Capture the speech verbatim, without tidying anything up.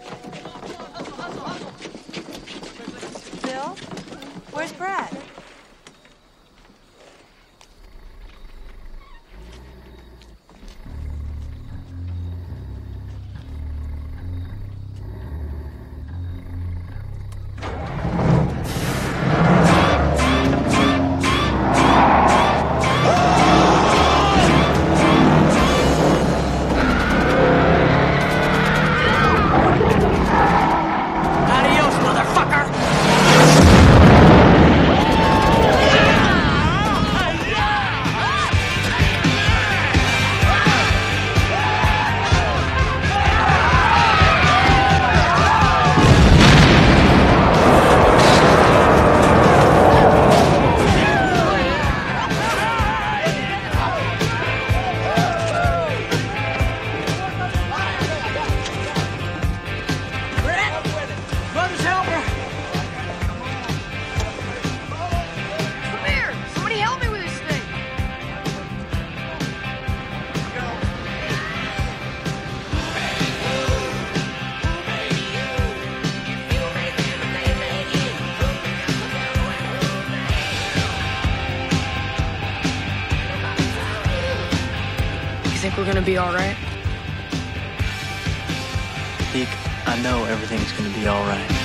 Bill? Where's Brad? Adiós, motherfucker! Mother's helper! Come here! Somebody help me with this thing! You think we're gonna be alright? Deke, I know everything's gonna be alright.